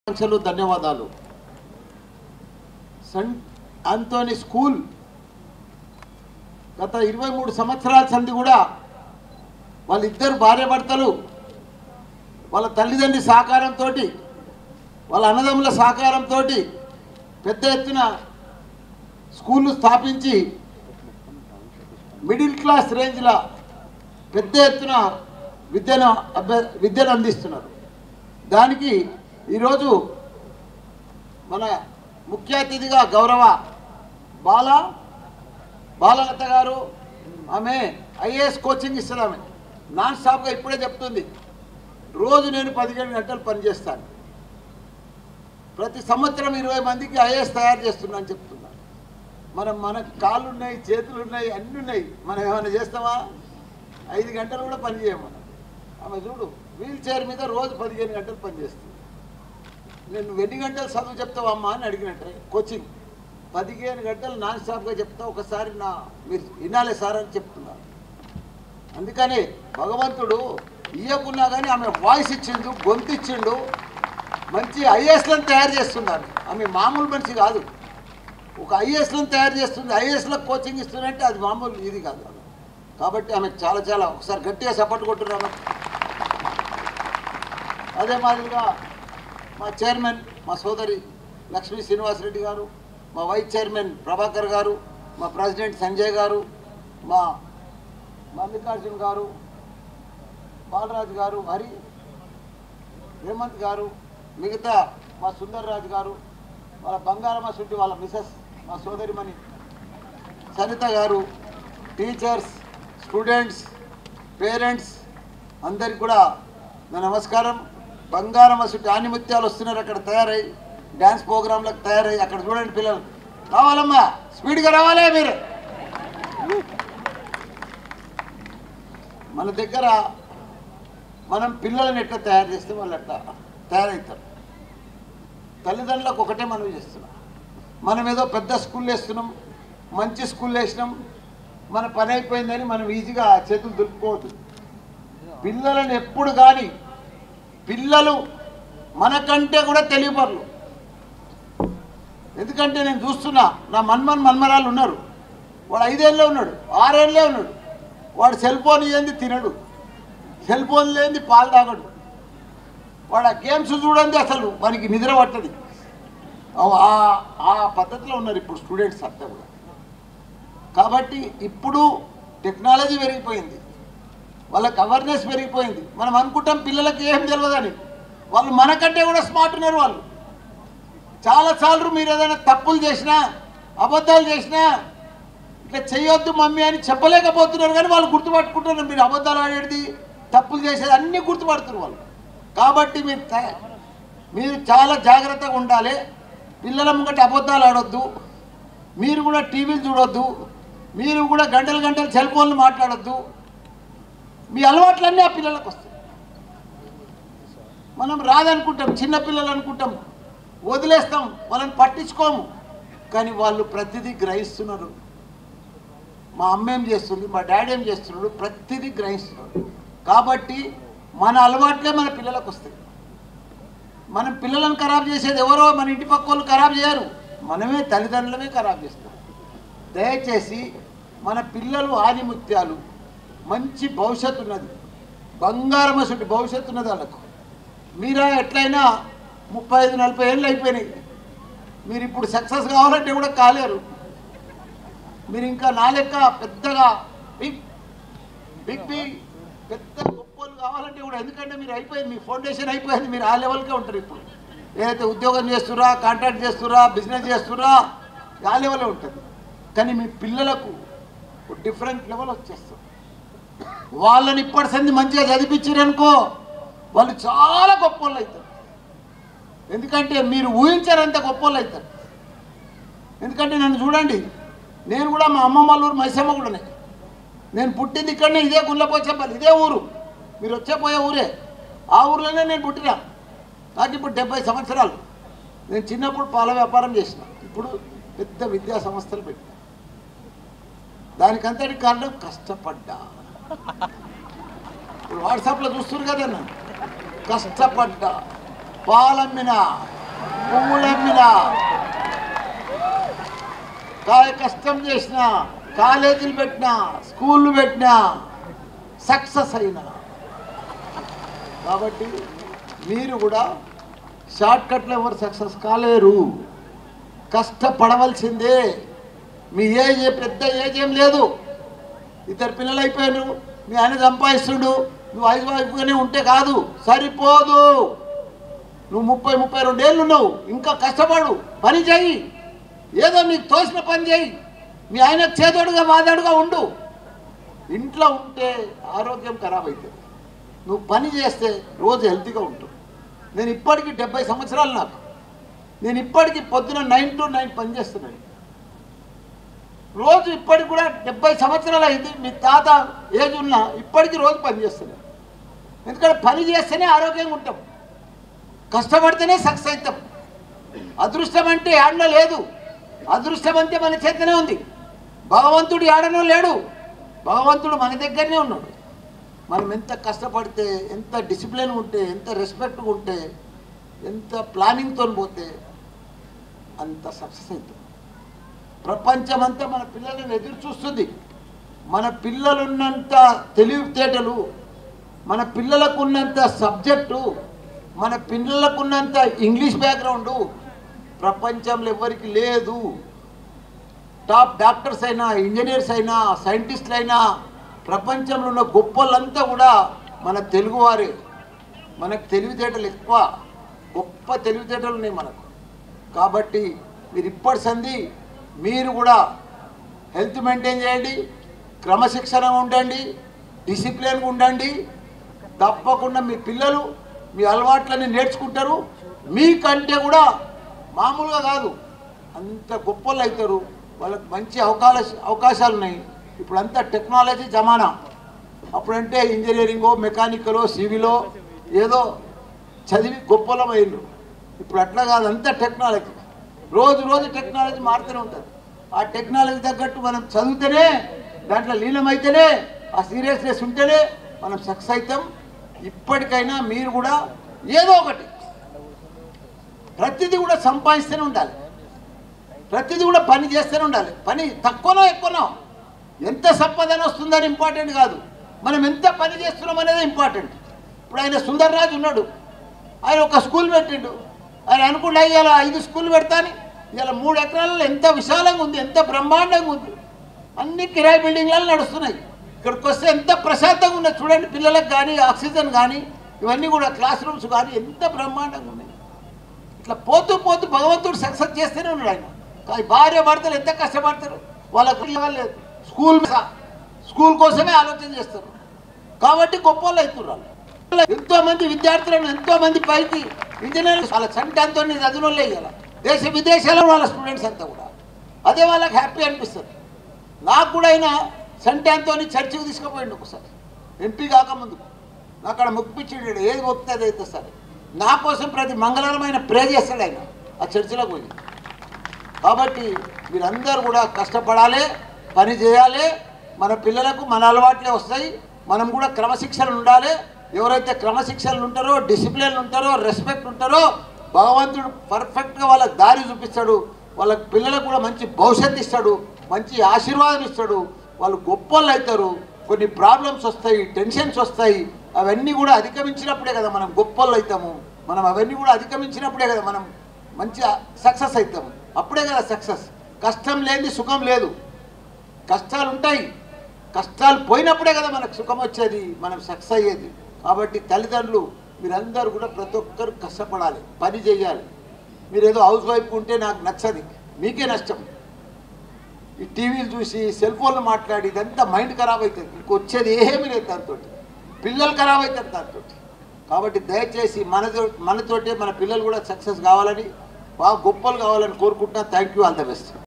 ధన్యవాదాలు. Cent Anthony school గత 23 సంవత్సరాల సంది కూడా వాళ్ళిద్దరు భార్యాభర్తలు వాళ్ళ తల్లిదండ్రుల సహకారంతో వాళ్ళ అన్నదమ్ముల సహకారంతో పెద్ద ఎత్తున స్కూళ్ళు స్థాపించి మిడిల్ క్లాస్ రేంజ్లో పెద్ద ఎత్తున విద్యను అందిస్తున్నారు. దానికి ఈరోజు మన ముఖ్య అతిథిగా గౌరవ బాలలత గారు, ఆమె ఐఏఎస్ కోచింగ్ ఇస్తుంది. ఆమె నాన్ స్టాప్గా ఇప్పుడే చెప్తుంది, రోజు నేను 17 గంటలు పనిచేస్తాను, ప్రతి సంవత్సరం 20 మందికి ఐఏఎస్ తయారు చేస్తున్నా అని చెప్తున్నాను. మనకు కాళ్ళు ఉన్నాయి, చేతులు ఉన్నాయి, అన్నీ ఉన్నాయి. మనం ఏమైనా చేస్తామా? 5 గంటలు కూడా పని చేయము. ఆమె చూడు, వీల్ చైర్ మీద రోజు 15 గంటలు పనిచేస్తుంది. నేను ఎన్ని గంటలు చదువు చెప్తావమ్మా అని అడిగినట్టే, కోచింగ్ 15 గంటలు నాన్ స్టాప్గా చెప్తా, ఒకసారి మీరు వినాలే సార్ అని చెప్తున్నారు. అందుకని భగవంతుడు ఇయ్యకున్నా కానీ ఆమె వాయిస్ ఇచ్చిండు, గొంతు ఇచ్చిండు, మంచి ఐఏఎస్లను తయారు చేస్తున్నారు. ఆమె మామూలు మనిషి కాదు, ఒక ఐఏఎస్లను తయారు చేస్తుంది. ఐఏఎస్లకు కోచింగ్ ఇస్తుందంటే అది మామూలు ఇది కాదు. కాబట్టి ఆమెకు చాలా ఒకసారి గట్టిగా సపోర్ట్ కొట్టున్నాను. అదే మాదిరిగా మా చైర్మన్ మా సోదరి లక్ష్మీ శ్రీనివాసరెడ్డి గారు, మా వైస్ చైర్మన్ ప్రభాకర్ గారు, మా ప్రెసిడెంట్ సంజయ్ గారు, మా మల్లికార్జున్ గారు, బాలరాజు గారు, హరి హేమంత్ గారు, మిగతా మా సుందర్రాజు గారు, వాళ్ళ బంగారమ్మ సుట్టి వాళ్ళ మిసెస్ మా సోదరిమణి సరిత గారు, టీచర్స్, స్టూడెంట్స్, పేరెంట్స్ అందరికి కూడా నా నమస్కారం. బంగారమ్మ సుట్టి ఆనిముత్యాలు వస్తున్నారు, అక్కడ తయారై డ్యాన్స్ ప్రోగ్రాంలకు తయారై అక్కడ చూడండి. పిల్లలు రావాలమ్మా, స్పీడ్గా రావాలే. మీరు మన దగ్గర మనం పిల్లలను ఎట్లా తయారు చేస్తే వాళ్ళు అట్లా తయారవుతారు. తల్లిదండ్రులకు ఒకటే మనం చేస్తున్నాం, మనం ఏదో పెద్ద స్కూల్ వేస్తున్నాం, మంచి స్కూల్ వేసినాం, మన పని అయిపోయిందని మనం ఈజీగా చేతులు దులుపుకోవద్దు. పిల్లలను ఎప్పుడు కానీ పిల్లలు మనకంటే కూడా తెలియపర్లు. ఎందుకంటే నేను చూస్తున్నా, నా మన్మరాలు ఉన్నారు, వాడు 5 ఏళ్ళే ఉన్నాడు, 6 ఏళ్ళే ఉన్నాడు, వాడు సెల్ ఫోన్ లేనిది తినడు, సెల్ ఫోన్ లేనిది పాలు తాగడు, వాడు ఆ గేమ్స్ చూడండి అసలు వానికి నిద్ర పట్టది. ఆ పద్ధతిలో ఉన్నారు ఇప్పుడు స్టూడెంట్స్ అంతా కూడా. కాబట్టి ఇప్పుడు టెక్నాలజీ పెరిగిపోయింది, వాళ్ళకి అవేర్నెస్ పెరిగిపోయింది. మనం అనుకుంటాం పిల్లలకి ఏం తెలియదని, వాళ్ళు మనకంటే కూడా స్మార్ట్ ఉన్నారు. వాళ్ళు చాలాసార్లు మీరు ఏదైనా తప్పులు చేసినా, అబద్ధాలు చేసినా ఇట్లా చేయొద్దు మమ్మీ అని చెప్పలేకపోతున్నారు, కానీ వాళ్ళు గుర్తుపట్టుకుంటున్నారు. మీరు అబద్ధాలు ఆడేది, తప్పులు చేసేది అన్నీ గుర్తుపడుతున్నారు వాళ్ళు. కాబట్టి మీరు చాలా జాగ్రత్తగా ఉండాలి. పిల్లల ముంగట అబద్ధాలు ఆడొద్దు, మీరు కూడా టీవీలు చూడొద్దు, మీరు కూడా గంటలు సెల్ ఫోన్లు మాట్లాడొద్దు. మీ అలవాట్లన్నీ ఆ పిల్లలకు వస్తాయి. మనం రాదనుకుంటాం, చిన్నపిల్లలు అనుకుంటాం, వదిలేస్తాం, వాళ్ళని పట్టించుకోము. కానీ వాళ్ళు ప్రతిదీ గ్రహిస్తున్నారు. మా అమ్మ ఏం చేస్తుంది, మా డాడీ ఏం చేస్తున్నాడు, ప్రతిదీ గ్రహిస్తున్నాడు. కాబట్టి మన అలవాట్లే మన పిల్లలకు వస్తాయి. మనం పిల్లలను ఖరాబ్ చేసేది ఎవరో మన ఇంటి పక్క వాళ్ళు ఖరాబ్ చేయరు, మనమే తల్లిదండ్రులమే ఖరాబ్ చేస్తాం. దయచేసి మన పిల్లలు ఆనిముత్యాలు, మంచి భవిష్యత్తు ఉన్నది, బంగారమ్మ సుట్టి భవిష్యత్తు ఉన్నది వాళ్ళకు. మీరా ఎట్లయినా 35-40 ఏళ్ళు అయిపోయినాయి, మీరు ఇప్పుడు సక్సెస్ కావాలంటే కూడా కాలేరు. మీరు ఇంకా నా లెక్క పెద్దగా బిగ్ పెద్ద గొప్పలు కావాలంటే కూడా, ఎందుకంటే మీరు అయిపోయింది, మీ ఫౌండేషన్ అయిపోయింది, మీరు ఆ లెవెల్కే ఉంటారు. ఇప్పుడు ఏదైతే ఉద్యోగం చేస్తుర్రా, కాంట్రాక్ట్ చేస్తుర్రా, బిజినెస్ చేస్తుర్రా, ఆ లెవెలే ఉంటుంది. కానీ మీ పిల్లలకు డిఫరెంట్ లెవెల్ వచ్చేస్తారు. వాళ్ళని ఇప్పటి సంది మంచిగా చదివించారనుకో, వాళ్ళు చాలా గొప్ప వాళ్ళు అవుతారు. ఎందుకంటే మీరు ఊహించారంత గొప్ప వాళ్ళు అవుతారు. ఎందుకంటే నన్ను చూడండి, నేను కూడా మా అమ్మమ్మ వాళ్ళ ఊరు మైసమ్మ కూడానే. నేను పుట్టింది ఇక్కడనే, ఇదే గుళ్ళపోచంపల్లి, ఇదే ఊరు, మీరు వచ్చేపోయే ఊరే. ఆ ఊర్లోనే నేను పుట్టినా. నాకు ఇప్పుడు 70 సంవత్సరాలు. నేను చిన్నప్పుడు పాల వ్యాపారం చేసిన, ఇప్పుడు పెద్ద విద్యా సంస్థలు పెట్టిన. దానికంతటి కారణం కష్టపడ్డా. ఇప్పుడు వాట్సాప్లో చూస్తున్నారు కదా, నన్ను కష్టపడ్డా. పాలమ్మినా, పువ్వులమ్మినా, కాయ కష్టం చేసినా, కాలేజీలు పెట్టినా, స్కూళ్ళు పెట్టినా సక్సెస్ అయినా. కాబట్టి మీరు కూడా షార్ట్ కట్లో ఎవరు సక్సెస్ కాలేరు, కష్టపడవలసిందే. మీ ఏజ్ పెద్ద ఏజ్ ఏం లేదు, ఇద్దరు పిల్లలు అయిపోయారు, మీ ఆయన సంపాదిస్తుడు, నువ్వు ఐదు వైపుగానే ఉంటే కాదు, సరిపోదు. నువ్వు 30-32 ఏళ్ళు ఉన్నావు, ఇంకా కష్టపడు, పని చేయి, ఏదో నీకు తోసిన పని చేయి. మీ ఆయన చేదోడుగా వాదాడుగా ఉండు. ఇంట్లో ఉంటే ఆరోగ్యం ఖరాబ్ అవుతుంది, నువ్వు పని చేస్తే రోజు హెల్తీగా ఉంటుంది. నేను ఇప్పటికీ 70 సంవత్సరాలు నాకు, నేను ఇప్పటికీ పొద్దున 9 to 9 పని చేస్తున్నాను రోజు. ఇప్పటికి కూడా 70 సంవత్సరాలు అయింది, మీ తాత ఏజ్ ఉన్నా ఇప్పటికీ రోజు పని చేస్తున్నాను. ఎందుకంటే పని చేస్తేనే ఆరోగ్యంగా ఉంటాం, కష్టపడితేనే సక్సెస్ అవుతాం. అదృష్టం అంటే ఆడలో లేదు, అదృష్టం అంటే మన చేతనే ఉంది. భగవంతుడు ఆడనో లేడు, భగవంతుడు మన దగ్గరనే ఉన్నాడు. మనం ఎంత కష్టపడితే, ఎంత డిసిప్లిన్ ఉంటే, ఎంత రెస్పెక్ట్గా ఉంటే, ఎంత ప్లానింగ్తో పోతే అంత సక్సెస్ అవుతుంది. ప్రపంచమంతా మన పిల్లలను ఎదురు చూస్తుంది. మన పిల్లలున్నంత తెలివితేటలు, మన పిల్లలకు ఉన్నంత సబ్జెక్టు, మన పిల్లలకున్నంత ఇంగ్లీష్ బ్యాక్గ్రౌండు ప్రపంచంలో ఎవరికి లేదు. టాప్ డాక్టర్స్ అయినా, ఇంజనీర్స్ అయినా, సైంటిస్టులు అయినా, ప్రపంచంలో ఉన్న గొప్పలంతా కూడా మన తెలుగువారే. మనకు తెలివితేటలు ఎక్కువ, గొప్ప తెలివితేటలు ఉన్నాయి మనకు. కాబట్టి మీరు ఇప్పటి సంది మీరు కూడా హెల్త్ మెయింటైన్ చేయండి, క్రమశిక్షణగా ఉండండి, డిసిప్లిన్గా ఉండండి. తప్పకుండా మీ పిల్లలు మీ అలవాట్లని నేర్చుకుంటారు. మీకంటే కూడా మామూలుగా కాదు, అంత గొప్పలు అవుతారు. వాళ్ళకి మంచి అవకాశాలు ఉన్నాయి. ఇప్పుడు అంతా టెక్నాలజీ జమానా. అప్పుడంటే ఇంజనీరింగో, మెకానికలో, సివిలో ఏదో చదివి గొప్పలం అయ్యారు. ఇప్పుడు అట్లా కాదు, అంతా టెక్నాలజీ. రోజు రోజు టెక్నాలజీ మారుతూనే ఉంటుంది. ఆ టెక్నాలజీ తగ్గట్టు మనం చదివితేనే, దాంట్లో లీనమైతేనే, ఆ సీరియస్నెస్ ఉంటేనే మనం సక్సెస్ అవుతాం. ఇప్పటికైనా మీరు కూడా ఏదో ఒకటి, ప్రతిదీ కూడా సంపాదిస్తూనే ఉండాలి, ప్రతిదీ కూడా పని చేస్తూనే ఉండాలి. పని తక్కువనో ఎక్కువనో, ఎంత సంపాదన వస్తుందని ఇంపార్టెంట్ కాదు, మనం ఎంత పని చేస్తున్నాం అనేది ఇంపార్టెంట్. ఇప్పుడు ఆయన సుందర్రాజు ఉన్నాడు, ఆయన ఒక స్కూల్ పెట్టిండు. ఆయన అనుకుంటే ఇలా 5 స్కూల్ పెడతాని, ఇలా 3 ఎకరాలలో ఎంత విశాలంగా ఉంది, ఎంత బ్రహ్మాండంగా ఉంది. అన్ని కిరాయి బిల్డింగ్లలో నడుస్తున్నాయి. ఇక్కడికి వస్తే ఎంత ప్రశాంతంగా ఉన్నాయి చూడండి. పిల్లలకు కానీ ఆక్సిజన్ కానీ ఇవన్నీ కూడా, క్లాస్ రూమ్స్ కానీ ఎంత బ్రహ్మాండంగా ఉన్నాయి. ఇట్లా పోతూ పోతూ భగవంతుడు సక్సెస్ చేస్తూనే ఉన్నాడు ఆయన. కానీ భార్య భర్తలు ఎంత కష్టపడతారు, వాళ్ళకు లేదు. స్కూల్ కోసమే ఆలోచన చేస్తారు. కాబట్టి గొప్ప వాళ్ళు అవుతున్నారు. ఎంతోమంది విద్యార్థులను, ఎంతోమంది పైకి ఇంజనీరింగ్ వాళ్ళ సంటాంతో చదువులే ఇవ్వాలి. దేశ విదేశాల్లో వాళ్ళ స్టూడెంట్స్ అంతా కూడా అదే వాళ్ళకి హ్యాపీ అనిపిస్తుంది. నాకు కూడా ఆయన సంటాంతో చర్చికి తీసుకుపోయిండు ఒకసారి, ఎంపీ కాకముందు. నాకు అక్కడ మొక్కిపించాడు, ఏది మొక్కితే అది అయితే సరే. నా కోసం ప్రతి మంగళవారం ఆయన ప్రే చేస్తాడు ఆయన ఆ చర్చిలోకి పోయి. కాబట్టి మీరందరూ కూడా కష్టపడాలి, పని చేయాలి. మన పిల్లలకు మన అలవాట్లే వస్తాయి. మనం కూడా క్రమశిక్షణ ఉండాలి. ఎవరైతే క్రమశిక్షణలు ఉంటారో, డిసిప్లిన్ ఉంటారో, రెస్పెక్ట్ ఉంటారో, భగవంతుడు పర్ఫెక్ట్గా వాళ్ళకి దారి చూపిస్తాడు. వాళ్ళ పిల్లలకు కూడా మంచి భవిష్యత్తు ఇస్తాడు, మంచి ఆశీర్వాదం ఇస్తాడు. వాళ్ళు గొప్పలు అవుతారు. కొన్ని ప్రాబ్లమ్స్ వస్తాయి, టెన్షన్స్ వస్తాయి. అవన్నీ కూడా అధిగమించినప్పుడే కదా మనం గొప్పలు అవుతాము. మనం అవన్నీ కూడా అధిగమించినప్పుడే కదా మనం మంచి సక్సెస్ అవుతాము. అప్పుడే కదా సక్సెస్. కష్టం లేనిది సుఖం లేదు. కష్టాలు ఉంటాయి, కష్టాలు పోయినప్పుడే కదా మనకు సుఖం వచ్చేది, మనం సక్సెస్ అయ్యేది. కాబట్టి తల్లిదండ్రులు మీరందరూ కూడా ప్రతి ఒక్కరు కష్టపడాలి, పని చేయాలి. మీరు ఏదో హౌస్ వైఫ్ ఉంటే నాకు నచ్చది, మీకే నష్టం. ఈ టీవీలు చూసి, సెల్ ఫోన్లు మాట్లాడి ఇదంతా మైండ్ ఖరాబ్ అవుతుంది. మీకు వచ్చేది ఏమీ లేదు దాంతో, పిల్లలు ఖరాబ్ అవుతారు దాంతో. కాబట్టి దయచేసి మనతోటే మన పిల్లలు కూడా సక్సెస్ కావాలని, బాగా గొప్పలు కావాలని కోరుకుంటున్నా. Thank you, all the best.